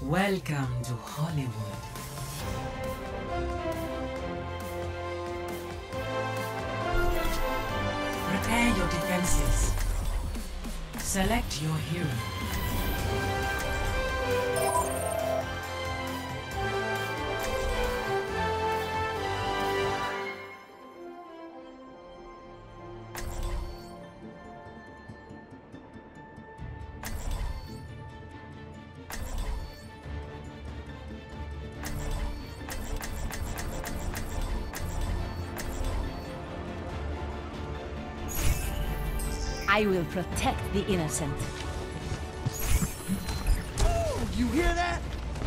Welcome to Hollywood. Prepare your defenses. Select your hero. I will protect the innocent. You hear that?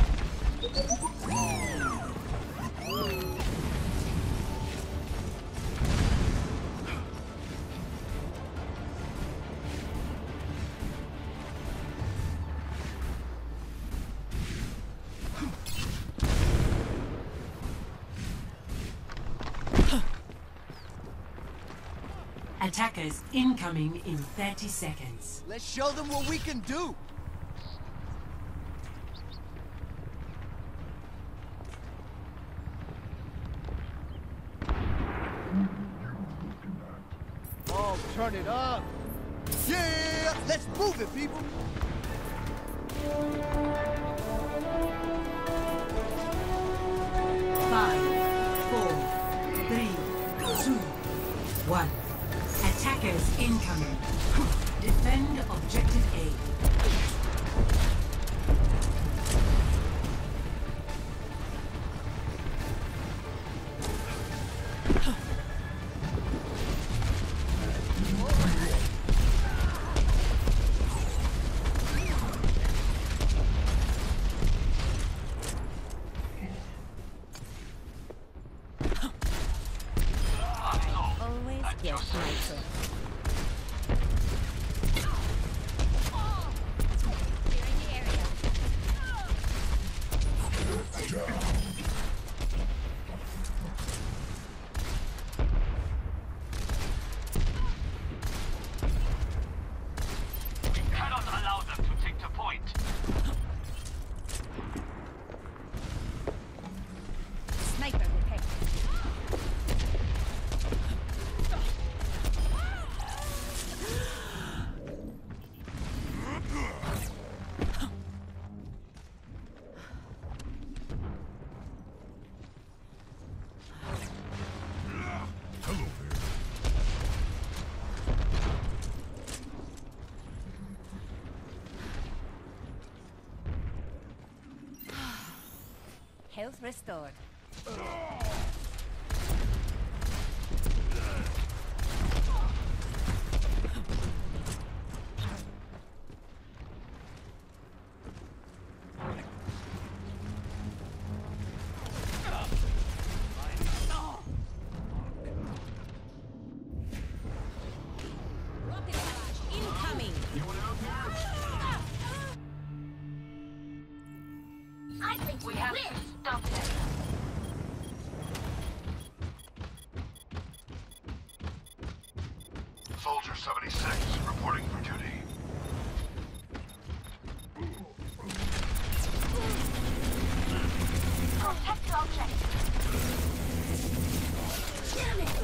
Attackers incoming in 30 seconds. Let's show them what we can do. Oh, turn it up. Yeah, let's move it, people. Five, four, three, two, one. Attackers incoming. Defend objective A. Always get nicer. Cannot allow them to take the point. Sniper detected. Hello there. Health restored. Rocket launch incoming. I think we have to stop them. Soldier 76, reporting for duty. Protect your objective. Damn it!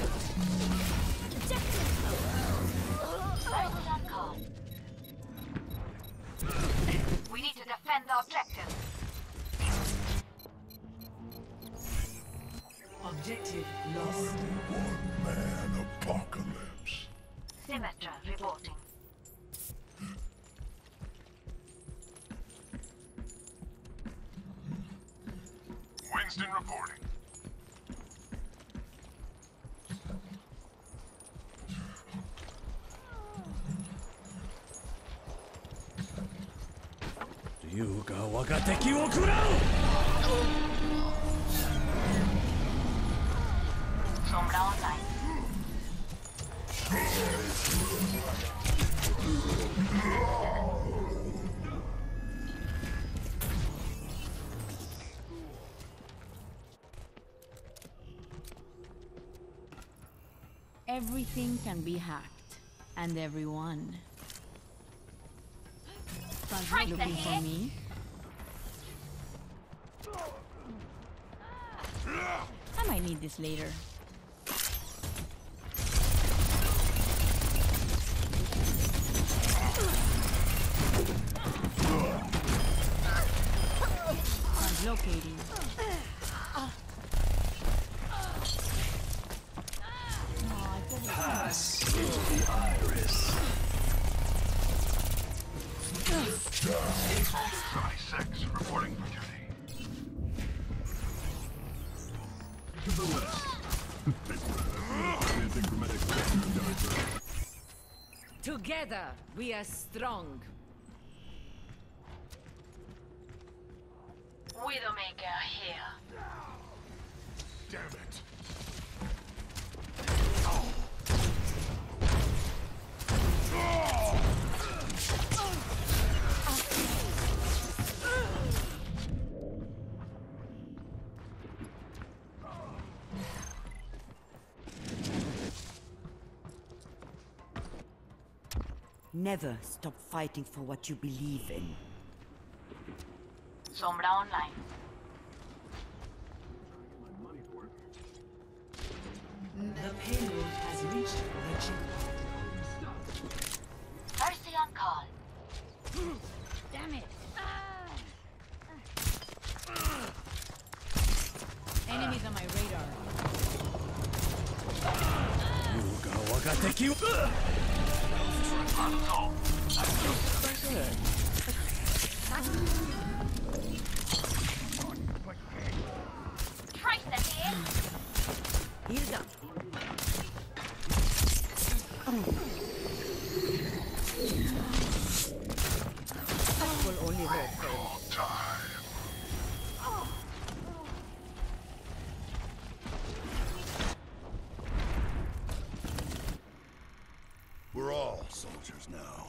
Very that call. We need to defend the objective. Objective lost. One man apocalypse. Symmetra reporting. Winston reporting. Sombra online. Everything can be hacked, and everyone. Right Looking there. for me? I might need this later. Locating. Pass into the iris. 76, reporting for duty. To the west. Together, we are strong. Widowmaker here. Damn it. Never stop fighting for what you believe in. Sombra online. The payload has reached the checkpoint. Mercy on call. Damn it! Enemies on my radar. Trace them here. Heal up. That will only hurt for We're all soldiers now.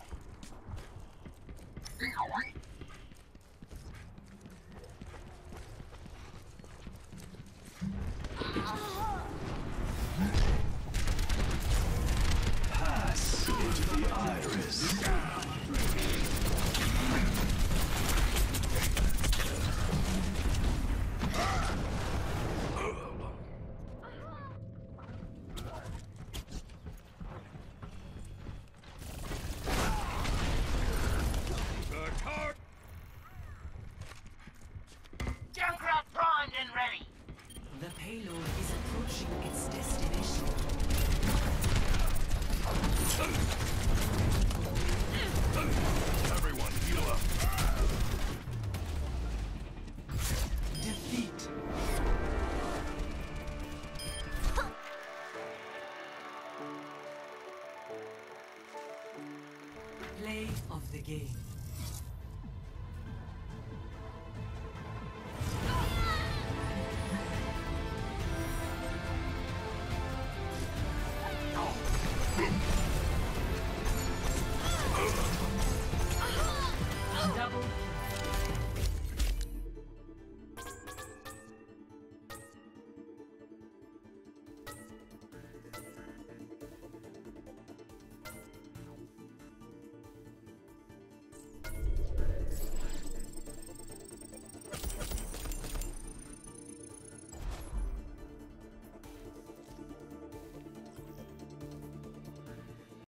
Pass into the iris. Junkrat primed and ready. The payload is approaching its destination. Everyone heal up. Defeat. Play of the game.